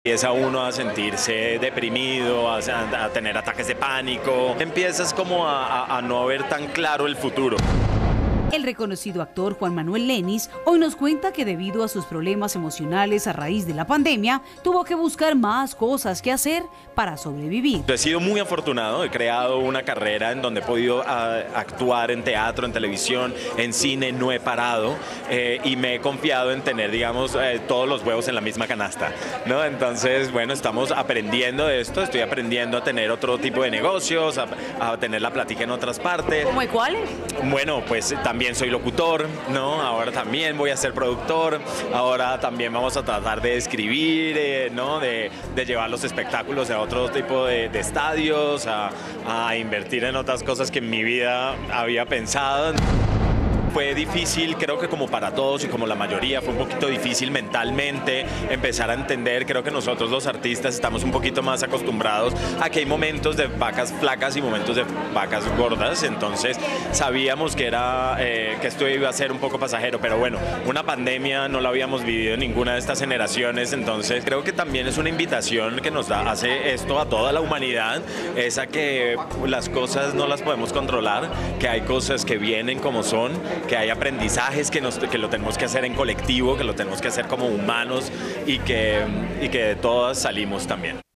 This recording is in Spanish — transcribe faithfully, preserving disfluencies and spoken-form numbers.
Empieza uno a sentirse deprimido, a, a tener ataques de pánico, empiezas como a, a, a no ver tan claro el futuro. El reconocido actor Juan Manuel Lenis hoy nos cuenta que debido a sus problemas emocionales a raíz de la pandemia, tuvo que buscar más cosas que hacer para sobrevivir. He sido muy afortunado, he creado una carrera en donde he podido a, actuar en teatro, en televisión, en cine, no he parado eh, y me he confiado en tener, digamos, eh, todos los huevos en la misma canasta, ¿no? Entonces, bueno, estamos aprendiendo de esto, estoy aprendiendo a tener otro tipo de negocios, a, a tener la plática en otras partes. ¿Cómo y cuáles? Bueno, pues también También soy locutor, ¿no? Ahora también voy a ser productor, ahora también vamos a tratar de escribir, eh, ¿no? De, de llevar los espectáculos a otro tipo de, de estadios, a, a invertir en otras cosas que en mi vida había pensado. Fue difícil, creo que como para todos y como la mayoría, fue un poquito difícil mentalmente empezar a entender. Creo que nosotros los artistas estamos un poquito más acostumbrados a que hay momentos de vacas flacas y momentos de vacas gordas, entonces sabíamos que, era, eh, que esto iba a ser un poco pasajero, pero bueno, una pandemia no la habíamos vivido en ninguna de estas generaciones, entonces creo que también es una invitación que nos da, hace esto a toda la humanidad, es a que las cosas no las podemos controlar, que hay cosas que vienen como son, que hay aprendizajes que, nos, que lo tenemos que hacer en colectivo, que lo tenemos que hacer como humanos y que, y que de todas salimos también.